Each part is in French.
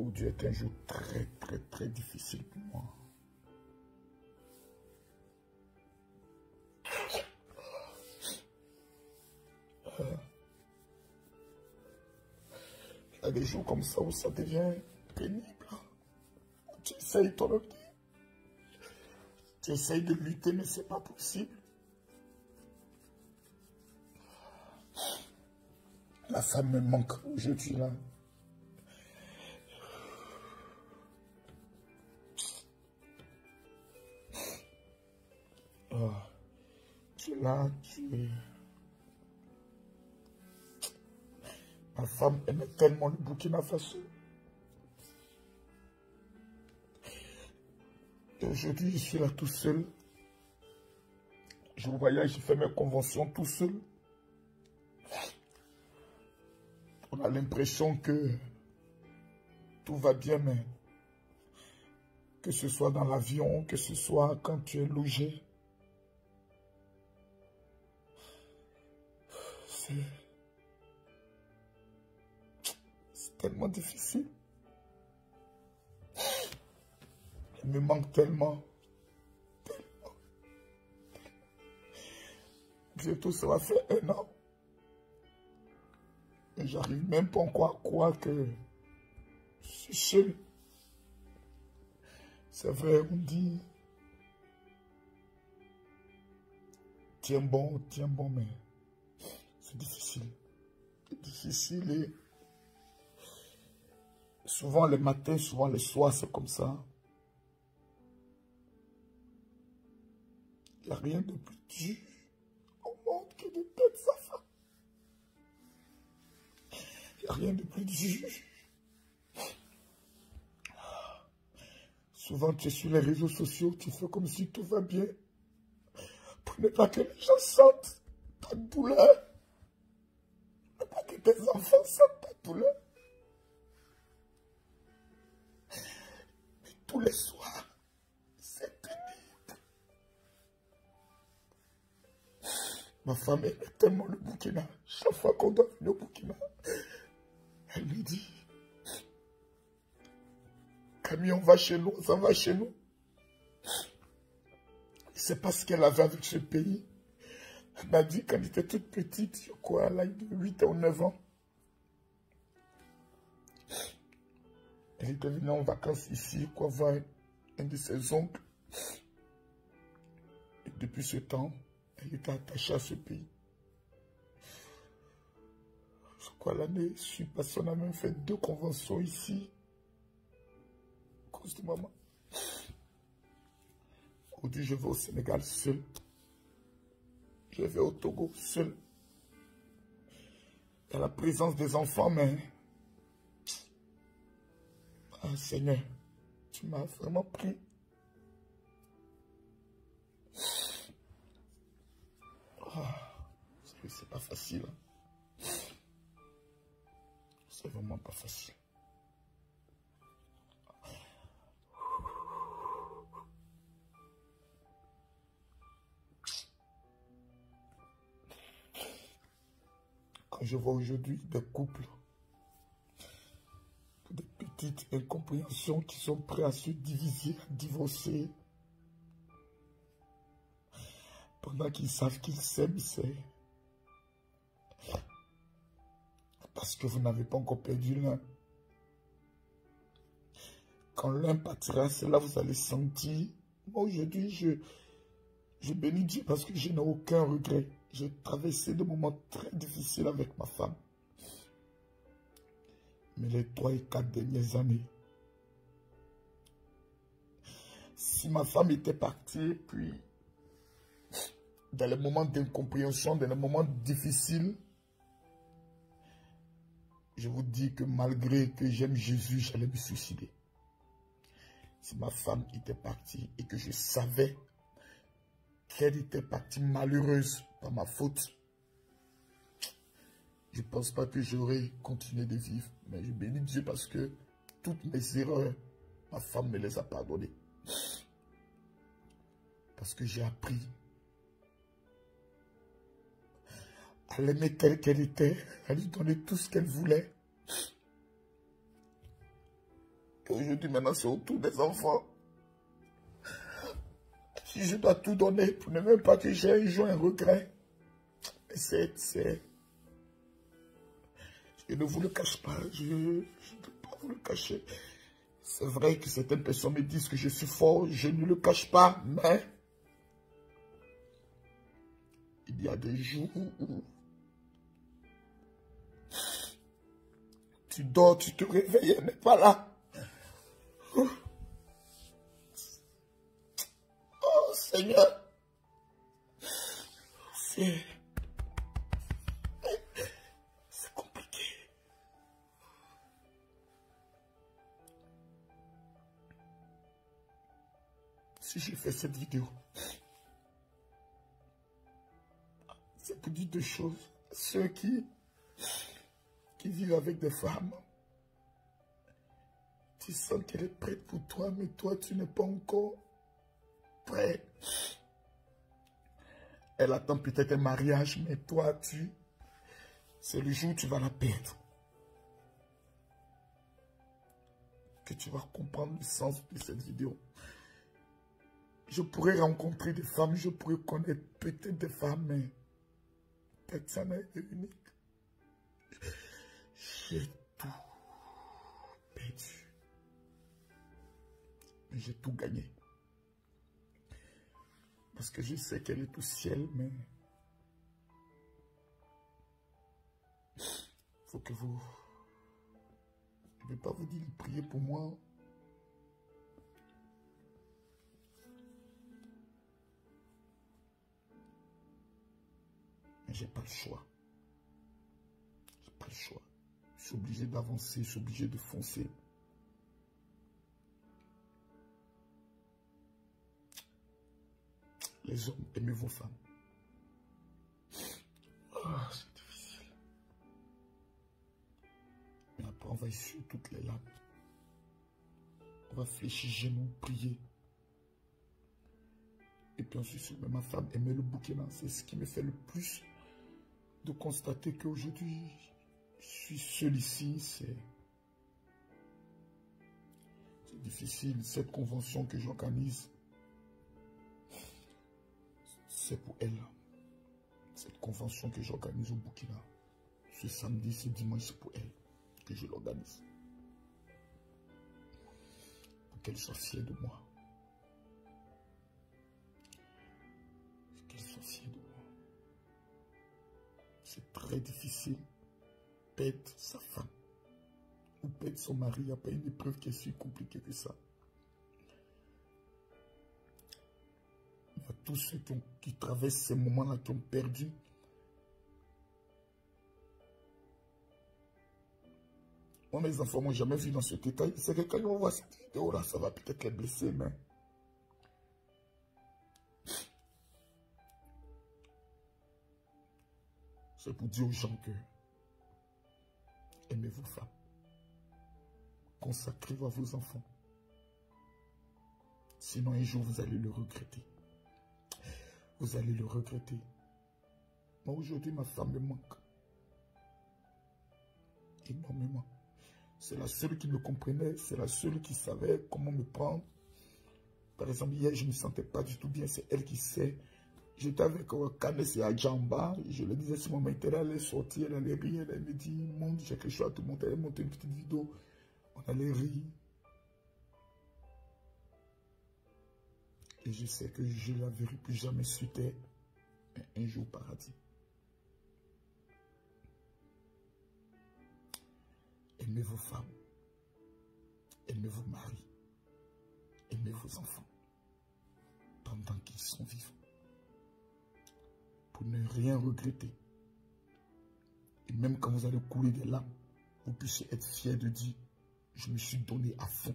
Aujourd'hui est un jour très difficile pour moi. Il y a des jours comme ça où ça devient pénible. Tu essayes ton objectif. Tu essayes de lutter, mais c'est pas possible. La femme me manque aujourd'hui là. Oh, tu es là, tu es... Ma femme aimait tellement le Burkina Faso. Et aujourd'hui, je suis là tout seul. Je voyage, je fais mes conventions tout seul. On a l'impression que tout va bien, mais que ce soit dans l'avion, que ce soit quand tu es logé, c'est tellement difficile. Il me manque tellement. Bientôt, ça va faire 1 an. Et j'arrive même pas encore à croire que je suis seul. C'est vrai, on dit, tiens bon, mais c'est difficile. C'est difficile et souvent les matins, souvent les soirs, c'est comme ça. Il n'y a rien de plus dur au monde que de perdre sa femme. Il n'y a rien de plus dur. Souvent, tu es sur les réseaux sociaux, tu fais comme si tout va bien. Pour ne pas que les gens sentent ta douleur. Pour ne pas que tes enfants sentent ta douleur. Mais tous les soirs, c'est pénible. Ma femme aime tellement le Burkina. Chaque fois qu'on doit venir au Burkina, elle me dit, Camille, on va chez nous, ça va chez nous. C'est pas ce qu'elle avait avec ce pays. Elle m'a dit quand elle était toute petite, quoi, à l'âge de 8 ou 9 ans. Elle était venue en vacances ici, quoi, voir un de ses oncles. Et depuis ce temps, elle était attachée à ce pays. Je crois l'année suivante, parce qu'on a même fait 2 conventions ici. À cause de maman. Aujourd'hui, je vais au Sénégal seul. Je vais au Togo seul. Il y a la présence des enfants, mais... Ah, Seigneur, tu m'as vraiment pris. C'est pas facile. C'est vraiment pas facile. Quand je vois aujourd'hui des couples, des petites incompréhensions qui sont prêts à se diviser, à divorcer, pendant qu'ils savent qu'ils s'aiment, c'est parce que vous n'avez pas encore perdu l'un. Quand l'un partira, c'est là que vous allez sentir. Moi, aujourd'hui, je bénis Dieu parce que je n'ai aucun regret. J'ai traversé des moments très difficiles avec ma femme. Mais les 3 et 4 dernières années, si ma femme était partie, puis dans les moments d'incompréhension, dans les moments difficiles, je vous dis que malgré que j'aime Jésus, j'allais me suicider. Si ma femme était partie et que je savais qu'elle était partie malheureuse par ma faute, je ne pense pas que j'aurais continué de vivre. Mais je bénis Dieu parce que toutes mes erreurs, ma femme me les a pardonnées. Parce que j'ai appris à l'aimer telle qu'elle était, à lui donner tout ce qu'elle voulait. Et aujourd'hui, maintenant, c'est autour des enfants. Si je dois tout donner pour ne même pas que j'ai un jour un regret. Je ne vous le cache pas. Je ne peux pas vous le cacher. C'est vrai que certaines personnes me disent que je suis fort. Je ne le cache pas, mais il y a des jours où tu dors, tu te réveilles, elle n'est pas là. Oh Seigneur, c'est compliqué. Si j'ai fait cette vidéo, c'est pour dire deux choses. Ceux qui vivent avec des femmes, tu sens qu'elle est prête pour toi, mais toi, tu n'es pas encore prêt. Elle attend peut-être un mariage, mais toi, c'est le jour où tu vas la perdre. Que tu vas comprendre le sens de cette vidéo. Je pourrais rencontrer des femmes, je pourrais connaître peut-être des femmes, mais personne n'est unique. J'ai tout perdu. Mais j'ai tout gagné. Parce que je sais qu'elle est au ciel, mais il faut que vous... Je ne vais pas vous dire de prier pour moi. Mais j'ai pas le choix. J'ai pas le choix. Je suis obligé d'avancer, je suis obligé de foncer. Les hommes, aimez vos femmes. Oh, c'est difficile. Mais après, on va essuyer toutes les larmes. On va fléchir genoux, prier. Et puis ensuite, ma femme aimait le bouquin. C'est ce qui me fait le plus de constater qu'aujourd'hui, je suis seul ici. C'est difficile. Cette convention que j'organise, c'est pour elle. Cette convention que j'organise au Burkina, ce samedi, ce dimanche, c'est pour elle que je l'organise. Pour qu'elle soit fière de moi. Pour qu'elle soit fière de moi. C'est très difficile. Perdre sa femme ou perdre son mari, il n'y a pas une épreuve qui est si compliquée que ça. À tous ceux qui traversent ces moments-là, qui ont perdu. Moi, mes enfants m'ont jamais vu dans cet état. C'est que quand ils vont voir cette vidéo-là, ça va peut-être les blesser, mais... C'est pour dire aux gens que... Aimez vos femmes. Consacrez-vous à vos enfants. Sinon, un jour, vous allez le regretter. Vous allez le regretter. Moi, aujourd'hui, ma femme me manque. Énormément. C'est la seule qui me comprenait. C'est la seule qui savait comment me prendre. Par exemple, hier, je ne me sentais pas du tout bien. C'est elle qui sait. J'étais avec Canès et Adjamba. Je lui disais, si mon intérêt allait sortir, elle allait rire. Elle me dit, monte, j'ai quelque chose à te montrer. Elle montait une petite vidéo. On allait rire. Et je sais que je ne la verrai plus jamais sur terre. Un jour au paradis. Aimez vos femmes. Aimez vos maris. Aimez vos enfants. Pendant qu'ils sont vivants. Pour ne rien regretter. Et même quand vous allez couler des larmes, vous puissiez être fiers de dire, je me suis donné à fond.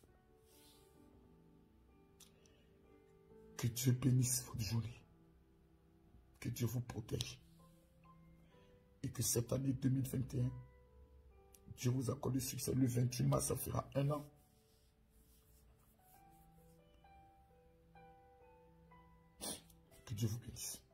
Que Dieu bénisse votre journée. Que Dieu vous protège. Et que cette année 2021, Dieu vous accorde le succès. Le 28 mars, ça fera 1 an. Que Dieu vous bénisse.